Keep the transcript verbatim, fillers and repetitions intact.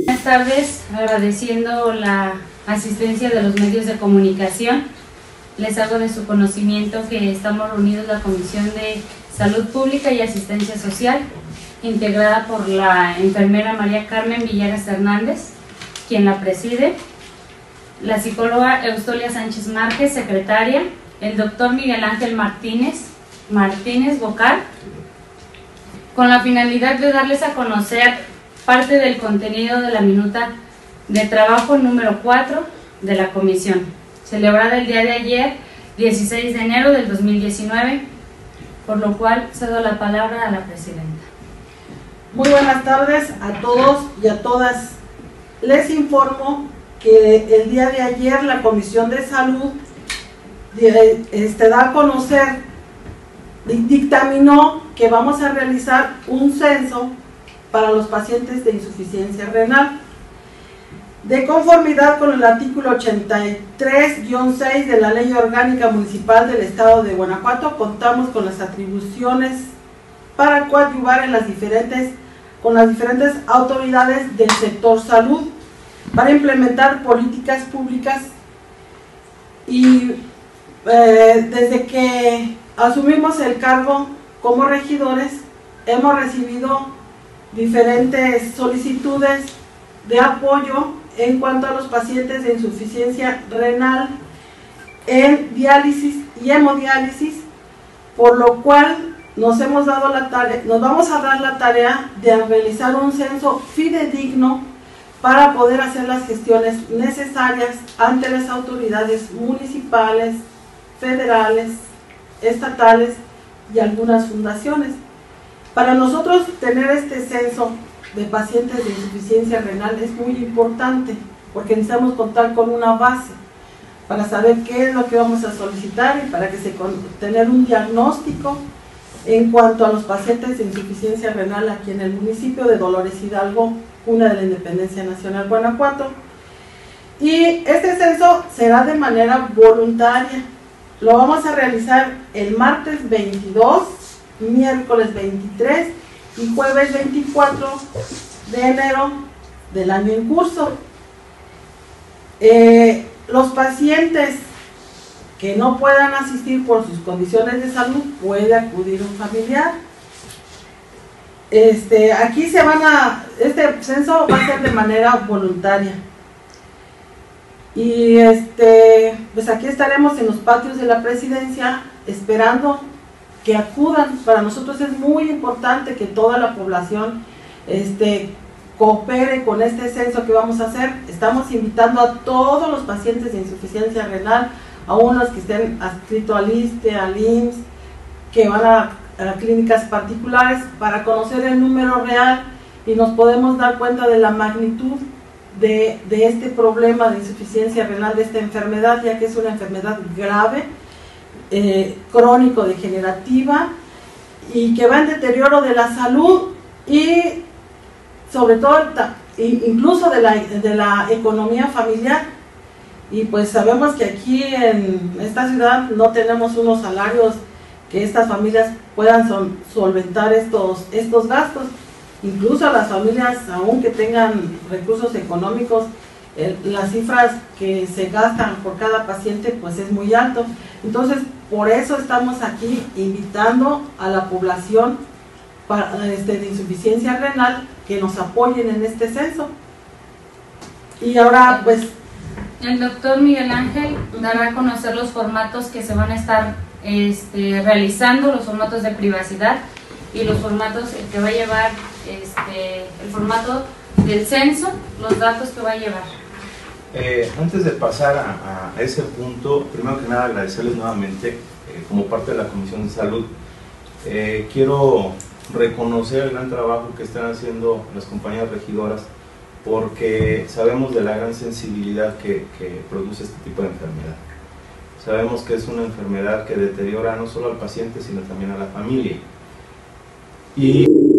Buenas tardes, agradeciendo la asistencia de los medios de comunicación. Les hago de su conocimiento que estamos reunidos la Comisión de Salud Pública y Asistencia Social, integrada por la enfermera María Carmen Villegas Hernández, quien la preside, la psicóloga Eustolia Sánchez Márquez, secretaria, el doctor Miguel Ángel Martínez, Martínez vocal, con la finalidad de darles a conocer parte del contenido de la minuta de trabajo número cuatro de la comisión, celebrada el día de ayer, dieciséis de enero del dos mil diecinueve, por lo cual cedo la palabra a la presidenta. Muy buenas tardes a todos y a todas. Les informo que el día de ayer la Comisión de Salud este, da a conocer, dictaminó que vamos a realizar un censo para los pacientes de insuficiencia renal. De conformidad con el artículo ochenta y tres guión seis de la Ley Orgánica Municipal del Estado de Guanajuato, contamos con las atribuciones para coadyuvar en las diferentes, con las diferentes autoridades del sector salud para implementar políticas públicas y eh, desde que asumimos el cargo como regidores hemos recibido diferentes solicitudes de apoyo en cuanto a los pacientes de insuficiencia renal en diálisis y hemodiálisis, por lo cual nos hemos dado la tarea, nos vamos a dar la tarea de realizar un censo fidedigno para poder hacer las gestiones necesarias ante las autoridades municipales, federales, estatales y algunas fundaciones. Para nosotros tener este censo de pacientes de insuficiencia renal es muy importante porque necesitamos contar con una base para saber qué es lo que vamos a solicitar y para que se tener un diagnóstico en cuanto a los pacientes de insuficiencia renal aquí en el municipio de Dolores Hidalgo, cuna de la Independencia Nacional Guanajuato. Y este censo será de manera voluntaria. Lo vamos a realizar el martes veintidós, miércoles veintitrés y jueves veinticuatro de enero del año en curso. Eh, los pacientes que no puedan asistir por sus condiciones de salud, puede acudir un familiar. Este, aquí se van a, este censo va a ser de manera voluntaria. Y este, pues aquí estaremos en los patios de la presidencia esperando que acudan. Para nosotros es muy importante que toda la población este, coopere con este censo que vamos a hacer. Estamos invitando a todos los pacientes de insuficiencia renal, a unos que estén adscritos al ISSSTE, al I M S S, que van a, a clínicas particulares para conocer el número real y nos podemos dar cuenta de la magnitud de, de este problema de insuficiencia renal, de esta enfermedad, ya que es una enfermedad grave, Eh, crónico-degenerativa y que va en deterioro de la salud y sobre todo incluso de la, de la economía familiar. Y pues sabemos que aquí en esta ciudad no tenemos unos salarios que estas familias puedan sol, solventar estos, estos gastos. Incluso las familias, aunque tengan recursos económicos, eh, las cifras que se gastan por cada paciente pues es muy alto. Entonces, por eso estamos aquí invitando a la población para, este, de insuficiencia renal que nos apoyen en este censo. Y ahora, pues... El doctor Miguel Ángel dará a conocer los formatos que se van a estar este, realizando, los formatos de privacidad y los formatos que va a llevar, este, el formato del censo, los datos que va a llevar. Eh, antes de pasar a, a ese punto, primero que nada agradecerles nuevamente eh, como parte de la Comisión de Salud. Eh, quiero reconocer el gran trabajo que están haciendo las compañeras regidoras porque sabemos de la gran sensibilidad que, que produce este tipo de enfermedad. Sabemos que es una enfermedad que deteriora no solo al paciente sino también a la familia. Y